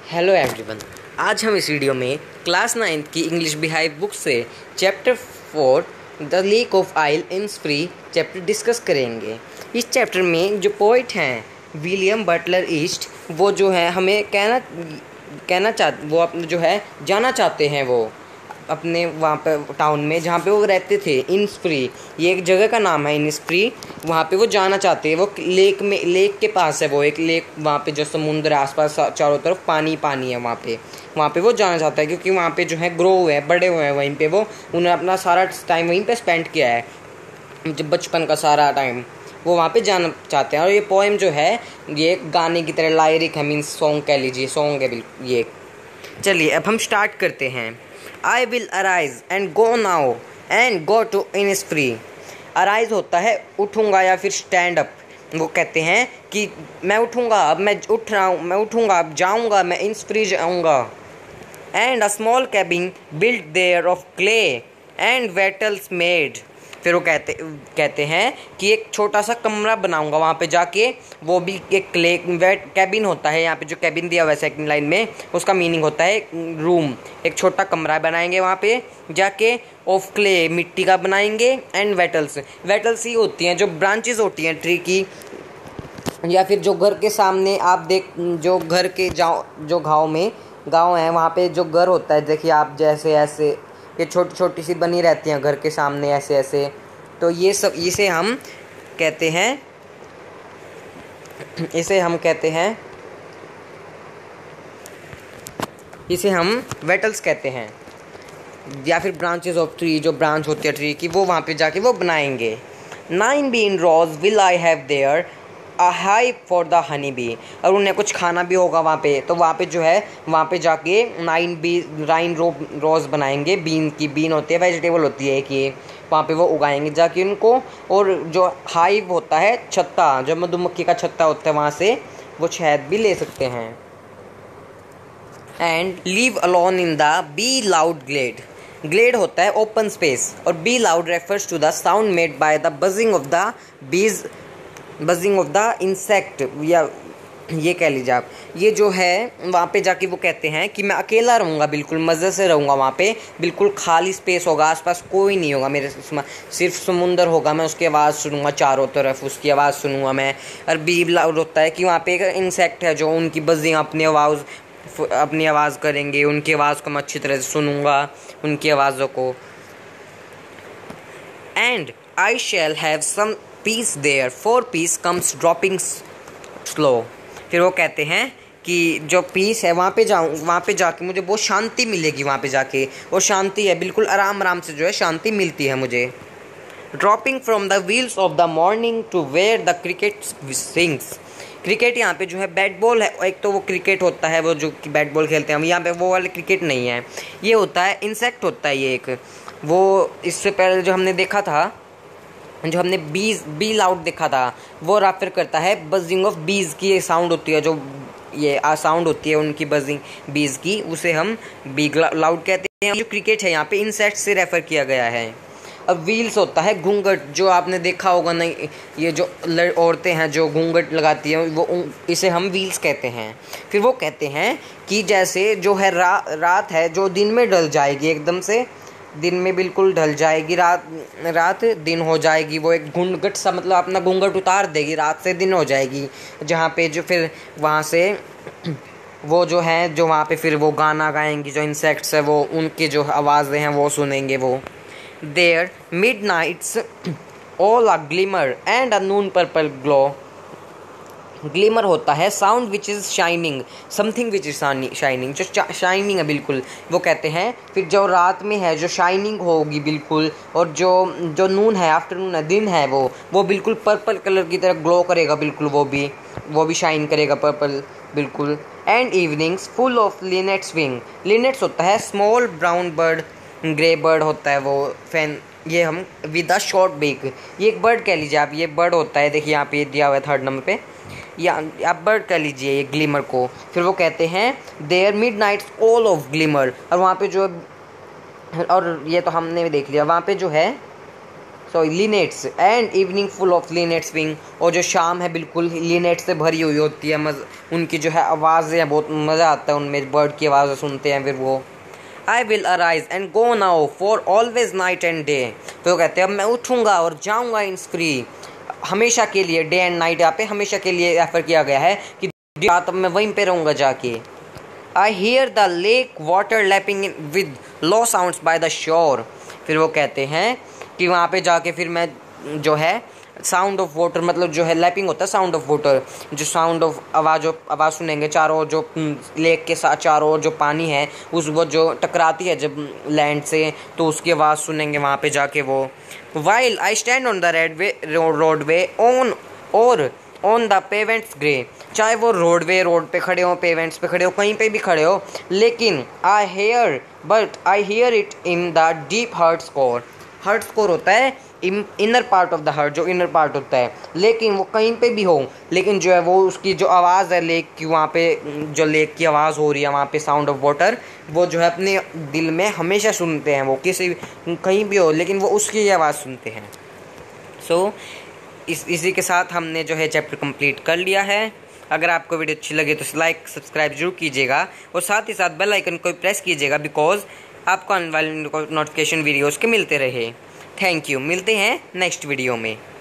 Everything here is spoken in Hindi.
Hello everyone. आज हम इस वीडियो में क्लास 9 की इंग्लिश बिहाइव बुक से chapter 4 the lake of isle Innisfree chapter discuss करेंगे। इस चैप्टर में जो पोइट हैं विलियम बटलर ईस्ट, वो जो है हमें वो अपने जो है जाना चाहते हैं वो अपने वहाँ पे टाउन में जहाँ पे वो रहते थे, इन स्प्री, ये एक जगह का नाम है इन स्प्री। वहाँ पे वो जाना चाहते हैं। वो लेक के पास है, वो एक लेक, वहाँ पे जो समुद्र है, आसपास चारों तरफ पानी पानी है। वहाँ पे वो जाना चाहता है क्योंकि वहाँ पे जो है ग्रो हुए हैं, बड़े हुए हैं वहीं पे। वो उन्होंने अपना सारा टाइम वहीं पे स्पेंड किया है, जब बचपन का सारा टाइम वो वहाँ पे जाना चाहते हैं। और ये पोएम जो है ये गाने की तरह लायरिक है, मीन्स सॉन्ग कह लीजिए, सॉन्ग है बिल्कुल ये। चलिए अब हम स्टार्ट करते हैं। I will arise and go now and go to Innisfree. Arise होता है उठूँगा या फिर स्टैंड अप। वो कहते हैं कि मैं उठूँगा, अब मैं उठ रहा हूँ, मैं उठूँगा, अब जाऊँगा, मैं इन स्प्री जाऊँगा। And a small cabin built there of clay and wattles made. फिर वो कहते हैं कि एक छोटा सा कमरा बनाऊंगा वहाँ पे जाके, वो भी एक क्ले वेट कैबिन होता है। यहाँ पे जो कैबिन दिया हुआ है सेकंड लाइन में, उसका मीनिंग होता है रूम। एक छोटा कमरा बनाएंगे वहाँ पे जाके, ऑफ क्ले मिट्टी का बनाएंगे, एंड वेटल्स ही होती हैं जो ब्रांचेस होती हैं ट्री की, या फिर जो घर के सामने आप जो घर के जो गाँव है वहाँ पे जो घर होता है, देखिए आप, जैसे ऐसे ये छोटी छोटी सी बनी रहती हैं घर के सामने ऐसे ऐसे। तो ये सब इसे हम कहते हैं वेटल्स कहते हैं, या फिर ब्रांचेस ऑफ ट्री, जो ब्रांच होती है ट्री की, वो वहाँ पे जाके वो बनाएंगे। 9 bean rows will I have there a hive for the honey bee. और उन्हें कुछ खाना भी होगा वहाँ पे, तो वहाँ पे जो है वहाँ पे जाके 9 रोज बनाएंगे। बीन होती है, वेजिटेबल होती है एक ये, वहाँ पे वो उगाएंगे जाके उनको। और जो हाइव होता है छत्ता, जो मधुमक्खी का छत्ता होता है, वहाँ से वो शहद भी ले सकते हैं। And live alone in the bee loud glade होता है ओपन स्पेस, और bee loud refers to the sound made by the buzzing of the insect, या ये कह लीजिए आप। ये जो है वहाँ पे जाके वो कहते हैं कि मैं अकेला रहूँगा, बिल्कुल मज़े से रहूँगा वहाँ पे, बिल्कुल खाली स्पेस होगा, आसपास कोई नहीं होगा मेरे, सिर्फ समुंदर होगा, मैं उसकी आवाज़ सुनूंगा, चारों तरफ उसकी आवाज़ सुनूंगा मैं। और बी लाउड होता है कि वहाँ पे एक इंसेक्ट है जो उनकी बजिंग अपनी आवाज़ करेंगे, उनकी आवाज़ को मैं अच्छी तरह से सुनूंगा, उनकी आवाज़ों को। And I shall have some peace there, for peace comes dropping slow. फिर वो कहते हैं कि जो पीस है वहाँ पे जाके मुझे बहुत शांति मिलेगी, वहाँ पे जाके वो शांति है, बिल्कुल आराम से जो है शांति मिलती है मुझे। Dropping from the wheels of the morning to where the cricket sings. Cricket यहाँ पे जो है बैट बॉल है, एक तो वो क्रिकेट होता है वो जो कि बैट बॉल खेलते हैं हम, यहाँ पे वो वाले क्रिकेट नहीं है, ये होता है इंसेक्ट होता है ये एक। वो इससे पहले जो हमने देखा था, जो हमने बी लाउड देखा था, वो रेफर करता है बजिंग ऑफ बीज की, ये साउंड होती है, जो ये साउंड होती है उनकी बजिंग बीज की, उसे हम बी लाउड कहते हैं। जो क्रिकेट है यहाँ पे इंसेक्ट से रेफर किया गया है। अब व्हील्स होता है घूंघट, जो आपने देखा होगा नहीं, ये जो औरतें हैं जो घूंघट लगाती हैं, वो इसे हम व्हील्स कहते हैं। फिर वो कहते हैं कि जैसे जो है रात है जो दिन में ढल जाएगी, एकदम से दिन में बिल्कुल ढल जाएगी, रात दिन हो जाएगी। वो एक घूंघट सा, मतलब अपना घूंघट उतार देगी, रात से दिन हो जाएगी, जहाँ पे जो फिर वहाँ से वो जो है जो वहाँ पे फिर वो गाना गाएंगी, जो इंसेक्ट्स है वो उनकी जो आवाज़ें हैं वो सुनेंगे वो। There midnight's all a glimmer and a noon purple glow. Glimmer होता है sound which is shining, something which is shining, जो शाइनिंग है बिल्कुल, वो कहते हैं। फिर जो रात में है जो शाइनिंग होगी बिल्कुल, और जो नून है, आफ्टरनून है, दिन है, वो बिल्कुल पर्पल कलर की तरह ग्लो करेगा बिल्कुल, वो भी शाइन करेगा पर्पल बिल्कुल। And evenings full of linnets wing. Linnets होता है small brown bird, grey bird होता है वो फैन, ये हम विद अ शॉर्ट बीक, ये एक बर्ड कह लीजिए आप, ये बर्ड होता है, देखिए यहाँ पे दिया हुआ है 3rd नंबर पे, या आप बर्ड कह लीजिए ये ग्लिमर को। फिर वो कहते हैं there midnight's all of glimmer, और वहाँ पे जो, और ये तो हमने भी देख लिया, वहाँ पे जो है सो linnets and evening full of linnets wing, और जो शाम है बिल्कुल लिनेट से भरी हुई होती है। उनकी जो है आवाज़ें हैं, बहुत मज़ा आता है उनमें, बर्ड की आवाज़ें सुनते हैं फिर वो। I will arise and go now for always night and day, तो कहते हैं अब मैं उठूँगा और जाऊँगा इन फ्री, हमेशा के लिए। डे एंड नाइट यहाँ पे हमेशा के लिए रेफर किया गया है कि रात अब मैं वहीं पे रहूँगा जाके। I hear the lake water lapping with low sounds by the shore, फिर वो कहते हैं कि वहाँ पे जाके फिर मैं जो है साउंड ऑफ वाटर, मतलब जो है लैपिंग होता है साउंड ऑफ वाटर, जो साउंड ऑफ आवाज़ सुनेंगे चारों ओर, जो लेक के साथ चारों ओर जो पानी है उस वो जो टकराती है जब लैंड से, तो उसकी आवाज़ सुनेंगे वहाँ पे जाके वो। While I stand on the roadway on or on the pavements grey, चाहे वो रोड पे खड़े हो, पेवेंट्स पे खड़े हो, कहीं पे भी खड़े हो, लेकिन I hear it in the deep heart's core. Heart's core होता है inner part of the heart, जो इनर पार्ट होता है, लेकिन वो कहीं पे भी हो, लेकिन जो है वो उसकी जो आवाज़ है लेक की, वहाँ पे जो लेक की आवाज़ हो रही है वहाँ पे साउंड ऑफ वाटर, वो जो है अपने दिल में हमेशा सुनते हैं, वो किसी कहीं भी हो लेकिन वो उसकी आवाज़ सुनते हैं। सो इसी के साथ हमने जो है चैप्टर कंप्लीट कर लिया है। अगर आपको वीडियो अच्छी लगे तो लाइक सब्सक्राइब जरूर कीजिएगा, और साथ ही साथ बेल आइकन को प्रेस कीजिएगा, बिकॉज आपको आने वाले नोटिफिकेशन वीडियोज़ के मिलते रहे। थैंक यू, मिलते हैं नेक्स्ट वीडियो में।